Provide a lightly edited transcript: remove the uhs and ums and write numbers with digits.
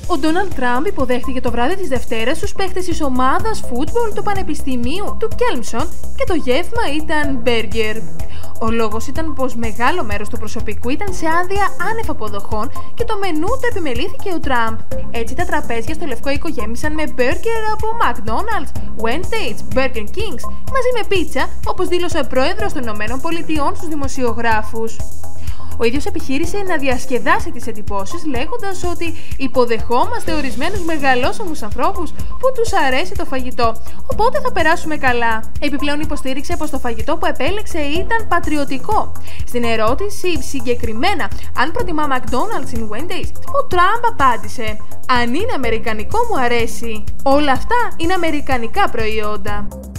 Ο Ντόναλντ Τραμπ υποδέχτηκε το βράδυ της Δευτέρας τους παίχτες της ομάδας φούτμπολ του Πανεπιστημίου του Κέλμσον και το γεύμα ήταν μπέργκερ. Ο λόγος ήταν πως μεγάλο μέρος του προσωπικού ήταν σε άδεια άνευ αποδοχών και το μενού το επιμελήθηκε ο Τραμπ. Έτσι τα τραπέζια στο Λευκό Οίκο γέμισαν με μπέργκερ από McDonald's, Wendy's, Burger Kings, μαζί με πίτσα, όπως δήλωσε ο πρόεδρος των ΗΠΑ στους δημοσιογράφους. Ο ίδιος επιχείρησε να διασκεδάσει τις εντυπώσεις λέγοντας ότι υποδεχόμαστε ορισμένους μεγαλόσωμους ανθρώπους που τους αρέσει το φαγητό, οπότε θα περάσουμε καλά. Επιπλέον υποστήριξε πως το φαγητό που επέλεξε ήταν πατριωτικό. Στην ερώτηση συγκεκριμένα αν προτιμά McDonald's ή Wendy's, ο Τραμπ απάντησε «Αν είναι αμερικανικό μου αρέσει. Όλα αυτά είναι αμερικανικά προϊόντα».